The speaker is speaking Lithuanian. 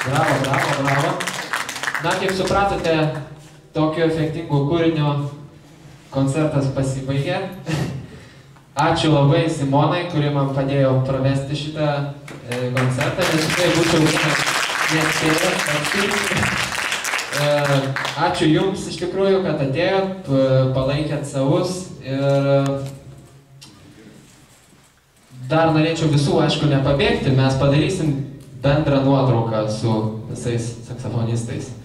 Bravo, bravo, bravo. Na, kaip supratote, tokio efektingo kūrinio koncertas pasibaigė. Ačiū labai Simonai, kuri man padėjo pravesti šitą koncertą, nes šitai būčiau nespėjęs. Ačiū Jums iš tikrųjų, kad atėjot, palaikėt savus ir dar norėčiau visų, aišku, nepabėgti, mes padarysim bendrą nuotrauką su visais saksofonistais.